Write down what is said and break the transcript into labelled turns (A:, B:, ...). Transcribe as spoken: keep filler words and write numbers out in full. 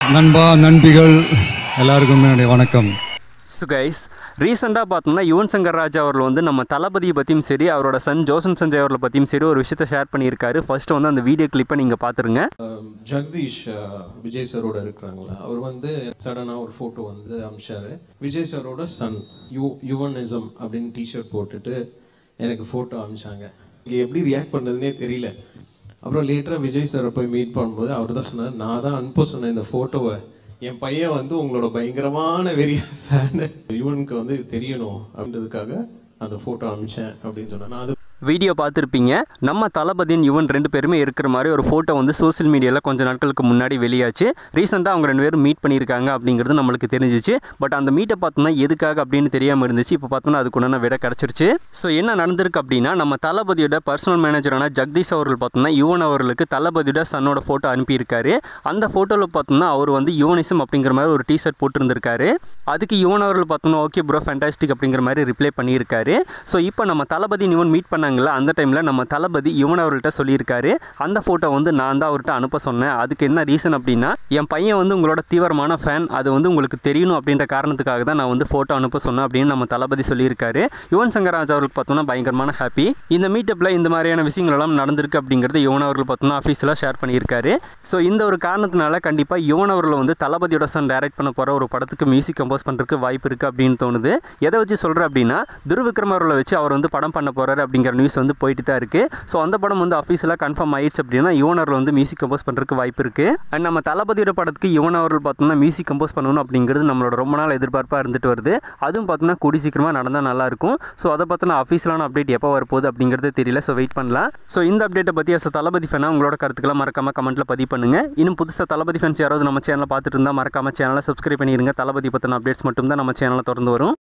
A: நண்பா நண்பிகள் எல்லாருக்கும் என்னுடைய வணக்கம்.
B: ஸோ கைஸ், ரீசெண்டாக பார்த்தோம்னா யுவன் சங்கர் ராஜா அவர்கள் வந்து நம்ம தளபதியை பற்றியும் சரி அவரோட சன் ஜோசன் சஞ்சய் அவர்களை பற்றியும் சரி ஒரு விஷயத்தை ஷேர் பண்ணியிருக்காரு. ஃபர்ஸ்ட் வந்து அந்த வீடியோ கிளிப்பை நீங்கள் பார்த்துருங்க.
C: ஜெகதீஷ் விஜய் சரோட இருக்கிறாங்களா, அவர் வந்து சடனாக ஒரு ஃபோட்டோ வந்து அமிச்சாரு. விஜய் சரோட சன் யூ யுவனிசம் அப்படின்னு டிஷர்ட் போட்டுட்டு எனக்கு ஃபோட்டோ அமிச்சாங்க. இங்கே எப்படி ரியாக்ட் பண்ணுறதுனே தெரியல. அப்புறம் லேட்டராக விஜய் சாரை போய் மீட் பண்ணும்போது அவர் தான் சொன்னார், நான் தான் அனுப்ப சொன்னேன் இந்த ஃபோட்டோவை, என் பையன் வந்து உங்களோட பயங்கரமான வெறிய ஃபேனு, யுவனுக்கு வந்து தெரியணும் அப்படின்றதுக்காக அந்த ஃபோட்டோ அனுப்பிச்சேன் அப்படின்னு சொன்னேன். நான் அது
B: வீடியோ பார்த்துருப்பீங்க. நம்ம தளபதியின் யுவன் ரெண்டு பேருமே இருக்கிற மாதிரி ஒரு ஃபோட்டோ வந்து சோசியல் மீடியாவில் கொஞ்சம் நாட்களுக்கு முன்னாடி வெளியாச்சு. ரீசெண்டாக அவங்க ரெண்டு பேரும் மீட் பண்ணியிருக்காங்க அப்படிங்கிறது நம்மளுக்கு தெரிஞ்சிச்சு. பட் அந்த மீட்டை பார்த்தோம்னா எதுக்காக அப்படின்னு தெரியாமல் இருந்துச்சு. இப்போ பார்த்தோம்னா அதுக்குண்டான விட கிடச்சிருச்சு. ஸோ என்ன நடந்திருக்கு அப்படின்னா, நம்ம தளபதியோட பர்சனல் மேனேஜரான ஜெகதீஷ் அவர்கள் பார்த்தோம்னா யுவன் அவர்களுக்கு தளபதியோட சன்னோட ஃபோட்டோ அனுப்பியிருக்காரு. அந்த ஃபோட்டோவில் பார்த்தோம்னா அவர் வந்து யுவனிசம் அப்படிங்கிற மாதிரி ஒரு டிஷர்ட் போட்டிருந்திருக்காரு. அதுக்கு யுவன் அவர்கள் பார்த்தோம்னா ஓகே ப்ரோ ஃபேண்டாஸ்டிக் அப்படிங்கிற மாதிரி ரிப்ளை பண்ணியிருக்காரு. ஸோ இப்போ நம்ம தளபதி யுவன் மீட் பண்ண அந்த டைமில் நம்ம தளபதி யுவன் அவர்கள்ட்ட சொல்லியிருக்காரு, அந்த ஃபோட்டோ வந்து நான் தான் அவர்கிட்ட அனுப்ப சொன்னேன். அதுக்கு என்ன ரீசன் அப்படின்னா, என் பையன் வந்து உங்களோட தீவிரமான ஃபேன், அது வந்து உங்களுக்கு தெரியணும் அப்படின்ற காரணத்துக்காக தான் நான் வந்து ஃபோட்டோ அனுப்ப சொன்னேன் அப்படின்னு நம்ம தளபதி சொல்லியிருக்காரு. யுவன் சங்கர் ராஜா அவர்களுக்கு பார்த்தோம்னா பயங்கரமான ஹாப்பி. இந்த மீட்டப்பில் இந்த மாதிரியான விஷயங்கள் எல்லாம் நடந்திருக்கு அப்படிங்கிறது யுவன் அவர்கள் பார்த்தோம்னா ஆஃபீஸில் ஷேர் பண்ணியிருக்காரு. ஸோ இந்த ஒரு காரணத்தினால கண்டிப்பாக யுவன் அவர்கள் வந்து தளபதியோட சன் டைரக்ட் பண்ண போகிற ஒரு படத்துக்கு மியூசிக் கம்போஸ் பண்ணுறதுக்கு வாய்ப்பு இருக்குது அப்படின்னு தோணுது. எதை வச்சு சொல்கிறேன் அப்படின்னா, துருவிக்ரம் அவர்களை வச்சு அவர் வந்து படம் பண்ண போகிறாரு அப்படிங்கிற நியூஸ் வந்து போயிட்டு தான் இருக்குது. ஸோ அந்த படம் வந்து அஃபீஷியலாக கன்ஃபார்ம் ஆயிடுச்சு அப்படின்னா யுவன் அவர்கள் வந்து மியூசிக் கம்போஸ் பண்ணுறதுக்கு வாய்ப்பு இருக்குது. அண்ட் நம்ம தளபதியோட படத்துக்கு யுவன் அவர்கள் பார்த்தோம்னா மியூசிக் கம்போஸ் பண்ணணும் அப்படிங்கிறது நம்மளோட ரொம்ப நாள் எதிர்பார்ப்பாக இருந்துட்டு வருது. அதுவும் பார்த்தோம்னா கூடி சீக்கிரமாக நடந்தால் நல்லாயிருக்கும். ஸோ அதை பார்த்தோன்னா அஃபீஷியலான அப்டேட் எப்போ வரப்போகுது அப்படிங்கிறது தெரியல. ஸோ வெயிட் பண்ணலாம். ஸோ இந்த அப்டேட்டை பற்றி அஸ் தளபதி ஃபேனாக உங்களோட கருத்துக்கெல்லாம் மறக்காம கமெண்ட்டில் பதிவு பண்ணுங்கள். இன்னும் புதுசாக தளபதி ஃபேன்ஸ் யாராவது நம்ம சேனலை பார்த்துட்டு இருந்தால் மறக்காம சேனலை சப்ஸ்கிரைப் பண்ணிடுங்க. தளபதி பற்றின அப்டேட்ஸ் மட்டும் தான் நம்ம சேனலில் தொடர்ந்து வரும்.